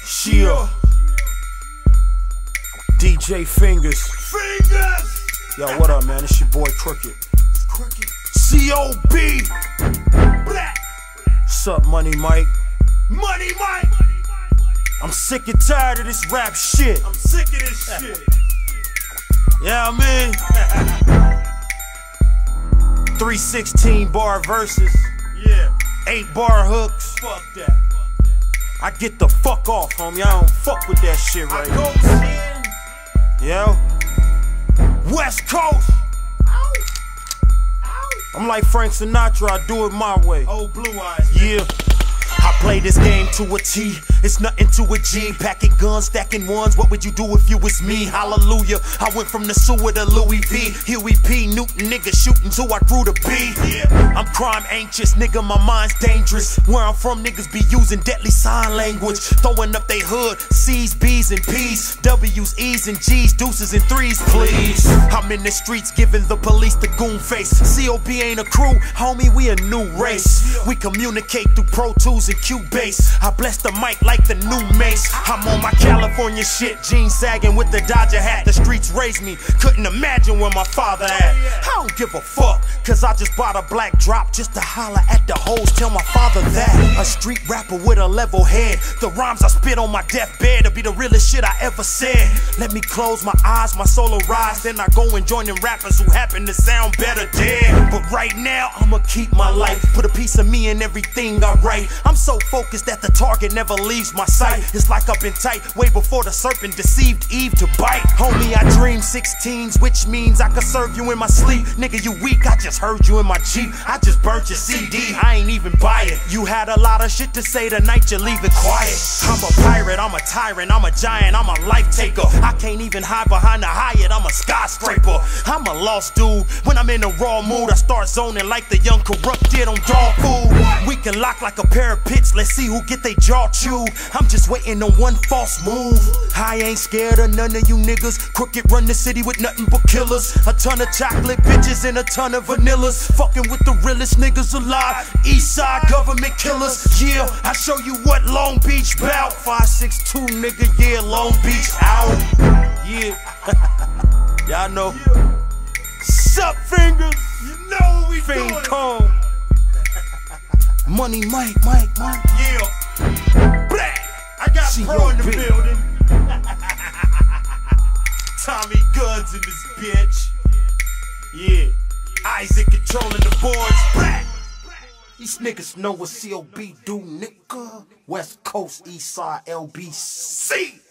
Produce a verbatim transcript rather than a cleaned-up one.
Shia, D J Fingers. Fingers! Yo, what up, man? It's your boy Crooked. Crooked. C O B. Black. What's up, Money Mike? Money Mike. I'm sick and tired of this rap shit. I'm sick of this shit. Yeah, I mean, three sixteen bar verses. Yeah. Eight bar hooks. Fuck that. I get the fuck off, homie. I don't fuck with that shit right now. Yo. West Coast. Ow. Ow. I'm like Frank Sinatra, I do it my way. Old Blue Eyes. Yeah. I play this game to a T, it's nothing to a G. Packing guns, stacking ones, what would you do if you was me? Hallelujah, I went from the sewer to Louis V. Huey P. Newton, nigga shooting till I grew to be. I'm crime anxious, nigga, my mind's dangerous. Where I'm from, niggas be using deadly sign language. Throwing up they hood, C's, B's, and P's. W's, E's, and G's, deuces, and threes, please. I'm in the streets giving the police the goon face. C O B ain't a crew, homie, we a new race. We communicate through Pro Tools and Cubase. I bless the mic like the new Mace. I'm on my California shit, jeans sagging with the Dodger hat. The streets raised me, couldn't imagine where my father at. I don't give a fuck, cause I just bought a black drop just to holler at the hoes, tell my father that. A street rapper with a level head. The rhymes I spit on my deathbed will be the realest shit I ever said. Let me close my eyes, my solo rise, then I go and join them rappers who happen to sound better dead. But right now, I'ma keep my life, put a piece of me in everything I write. I'm so focused that the target never leaves my sight. It's like I've been tight way before the serpent deceived Eve to bite. Homie, I dream sixteens, which means I could serve you in my sleep. Nigga, you weak, I just heard you in my Jeep. I just burnt your C D, I ain't even buy it. You had a lot of shit to say tonight, you leave it quiet. I'm a pirate, I'm a tyrant, I'm a giant, I'm a life taker. I can't even hide behind the Hyatt, I'm a skyscraper. I'm a lost dude, when I'm in a raw mood I start zoning like the young corrupted on dog food. We can lock like a pair of pits, let's see who get they jaw chewed. I'm just waiting on one false move. I ain't scared of none of you niggas. Crooked run the city with nothing but killers. A ton of chocolate bitches and a ton of vanillas. Fucking with the realest niggas alive. East side government killers. Yeah, I show you what Long Beach bout. five six two nigga, yeah, Long Beach out. Yeah. Y'all know. Sup, Fingers? You know what we Fiend doing. Cone. Money Mike, Mike, Mike. Yeah. Black. I got C Pro in the O B. building. Tommy Guns in this bitch. Yeah. Isaac controlling the boards. Black. These niggas know what C O B do, nigga. West Coast, East Side, L B C.